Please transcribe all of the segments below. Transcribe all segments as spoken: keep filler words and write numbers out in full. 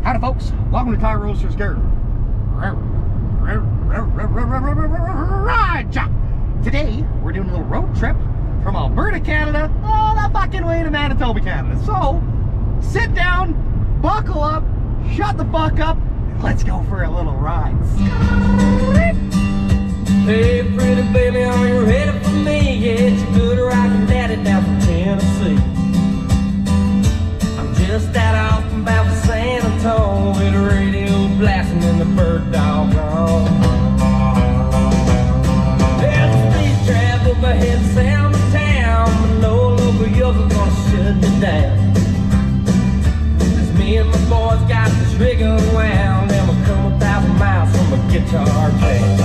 Howdy folks, welcome to Tire Roasters Garage. Today, we're doing a little road trip from Alberta, Canada, all the fucking way to Manitoba, Canada. So, sit down, buckle up, shut the fuck up, and let's go for a little ride. Hey pretty baby, are you ready for me? Yeah, it's a good rockin' daddy down from Tennessee. I'm just out off about San Antonio with the radio blasting and the bird dog on. There's speed travel, my head sound of town, but no local yoga gonna shut me down. Cause me and my boys got this rig unwound, and we'll come a thousand miles from a guitar jam.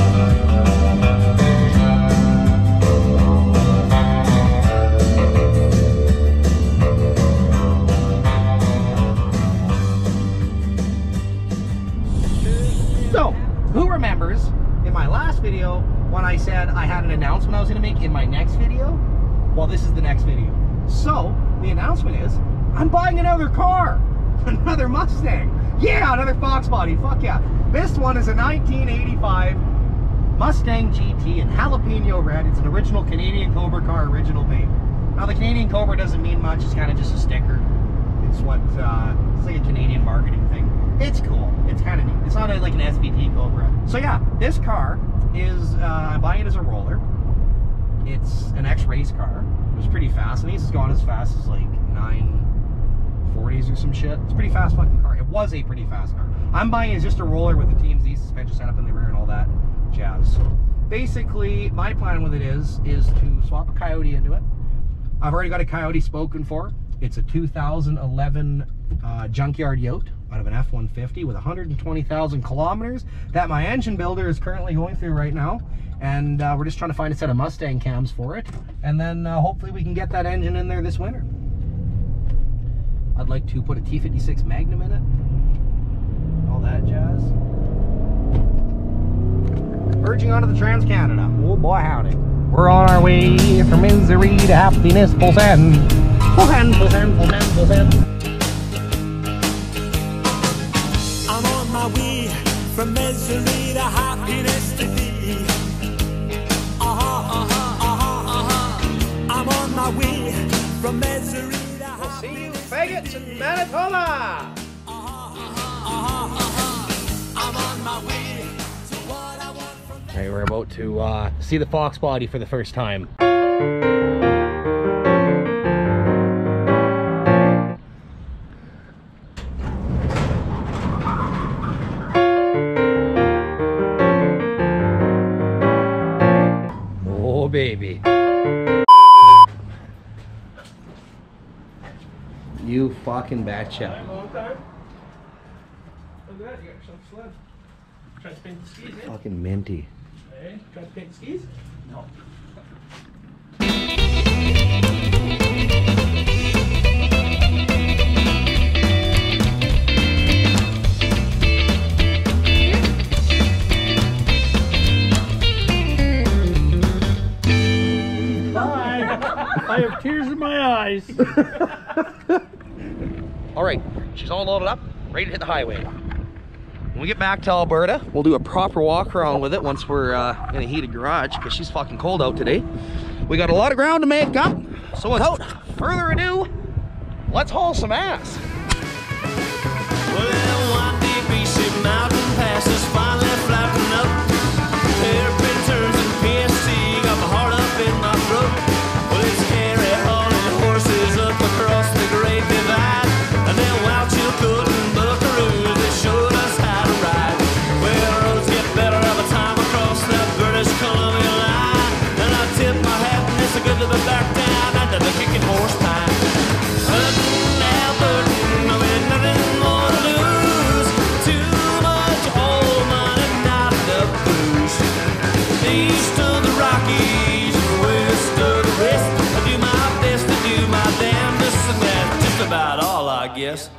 So, who remembers in my last video when I said I had an announcement I was going to make in my next video? Well, this is the next video. So, the announcement is, I'm buying another car. Another Mustang. Yeah, another Fox body. Fuck yeah. This one is a nineteen eighty-five Mustang G T in jalapeno red. It's an original Canadian Cobra car, original paint. Now, the Canadian Cobra doesn't mean much. It's kind of just a sticker. It's what, uh, it's like a Canadian marketing thing. It's cool. It's kind of neat. It's not a, like an S V T Cobra. So yeah, this car is, uh, I'm buying it as a roller. It's an X-Race car. It was pretty fast. And it's gone as fast as like nine forties or some shit. It's a pretty fast fucking car. It was a pretty fast car. I'm buying it as just a roller with the T M Z suspension setup in the rear and all that jazz. So basically, my plan with it is, is to swap a Coyote into it. I've already got a Coyote spoken for. It's a two thousand eleven uh, junkyard yote out of an F one fifty with one hundred twenty thousand kilometers that my engine builder is currently going through right now. And uh, we're just trying to find a set of Mustang cams for it. And then uh, hopefully we can get that engine in there this winter. I'd like to put a T fifty-six Magnum in it. All that jazz. Verging onto the Trans-Canada. Oh boy, howdy. We're on our way from misery to happiness, full send. Full send, full send, full send, full send. I'm on my way from misery to happiness to thee. Uh-huh, uh-huh, uh-huh, uh-huh. I'm on my way from misery to happiness. We'll see you faggots in Manitoba! Uh-huh, uh-huh, uh-huh, uh-huh. I'm on my way to what I want from. Alright, we're about to uh, see the Fox body for the first time. Oh, baby. You fucking betcha. Long time. Look at that, you got yourself a sled. Try to paint the skis, eh? Fucking minty. Hey, try to paint the skis? No. I have tears in my eyes. All right, she's all loaded up, ready to hit the highway. When we get back to Alberta, we'll do a proper walk around with it once we're uh, in a heated garage, because she's fucking cold out today. We got a lot of ground to make up, so without further ado, let's haul some ass. Well, that one deep east mountain passes finally flapping up. Hairpin turns and P S C got my heart up in my throat. Well, it's Harry hauling horses up across the Great Divide, and then Wild Chilcoot and Buckaroos that showed us how to ride. Well, roads get better every time across that British Columbia line, and I tip my hat and it's a good to be back down under the kicking horse pine. Hutton, Alberta, I mean nothing more to lose. Too much old money, not enough booze. East of the Rockies, west of the west, I do my best to do my damnedest, and that's just about all, I guess.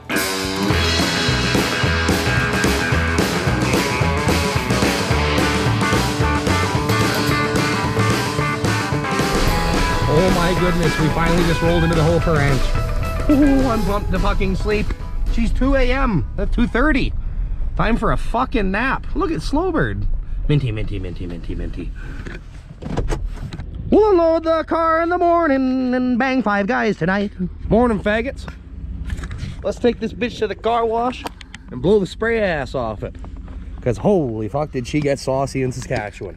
Oh my goodness, we finally just rolled into the Hofer Ranch. Ooh, I'm pumped to fucking sleep. She's two A M That's two thirty. Time for a fucking nap. Look at Slowbird. Minty, minty, minty, minty, minty. We'll unload the car in the morning and bang five guys tonight. Morning, faggots. Let's take this bitch to the car wash and blow the spray ass off it. Because holy fuck did she get saucy in Saskatchewan.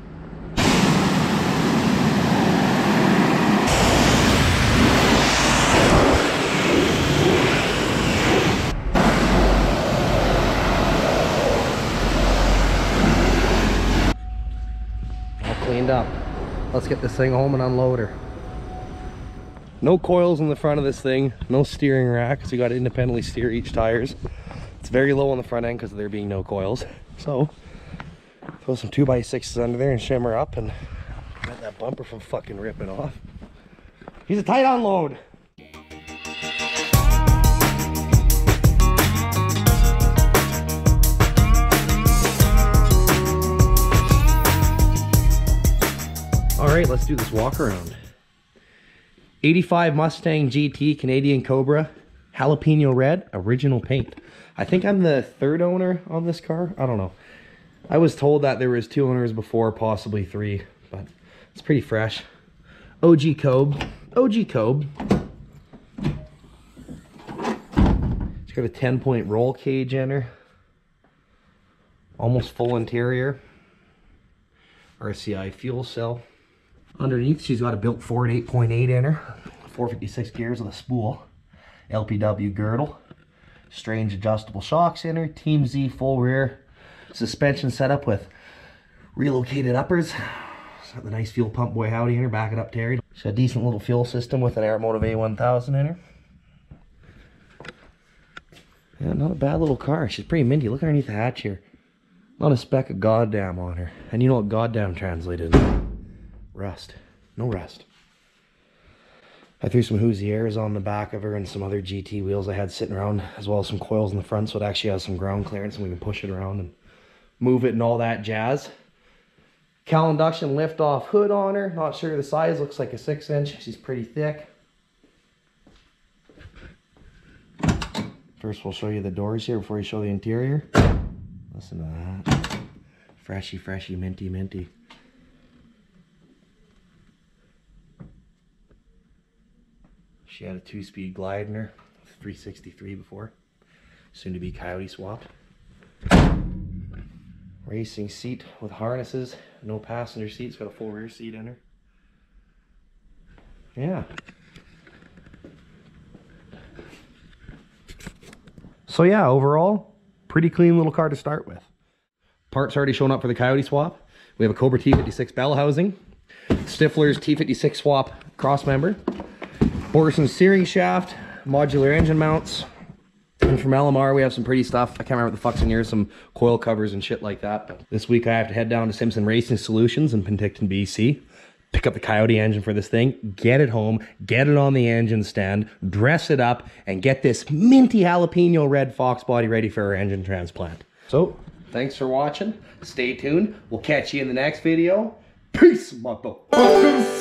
All cleaned up. Let's get this thing home and unload her. No coils in the front of this thing, no steering rack, so you got to independently steer each tires. It's very low on the front end because of there being no coils. So throw some two by sixes under there and shimmer up and prevent that bumper from fucking ripping off. He's a tight unload. All right, let's do this walk around. eighty-five Mustang G T Canadian Cobra, jalapeno red, original paint. I think I'm the third owner on this car. I don't know. I was told that there was two owners before, possibly three, but it's pretty fresh. O G Cobe, O G Cobe. It's got a ten point roll cage in her. Almost full interior. R C I fuel cell. Underneath, she's got a built Ford eight point eight in her. four fifty-six gears with a spool. L P W girdle. Strange adjustable shocks in her. Team Z full rear. Suspension setup with relocated uppers. She's got the nice fuel pump boy howdy in her. Back it up, Terry. She's got a decent little fuel system with an Aeromotive A one thousand in her. Yeah, not a bad little car. She's pretty minty. Look underneath the hatch here. Not a speck of goddamn on her. And you know what goddamn translated? Rust. No rust. I threw some Hoosiers on the back of her and some other G T wheels I had sitting around, as well as some coils in the front, so it actually has some ground clearance and we can push it around and move it and all that jazz. Cal induction lift off hood on her. Not sure the size. Looks like a six inch. She's pretty thick. First we'll show you the doors here before we show the interior. Listen to that. Freshy, freshy, minty, minty. She had a two-speed glide in her, three sixty-three before. Soon to be coyote swapped. Racing seat with harnesses, no passenger seat. It's got a full rear seat in her. Yeah. So yeah, overall, pretty clean little car to start with. Parts already shown up for the coyote swap. We have a Cobra T fifty-six bell housing, Stifler's T fifty-six swap cross member, Borgeson steering shaft, modular engine mounts, and from L M R we have some pretty stuff. I can't remember what the fuck's in here, some coil covers and shit like that. But this week I have to head down to Simpson Racing Solutions in Penticton, B C, pick up the Coyote engine for this thing, get it home, get it on the engine stand, dress it up, and get this minty jalapeno red Fox body ready for our engine transplant. So, thanks for watching. Stay tuned. We'll catch you in the next video. Peace, motherfuckers.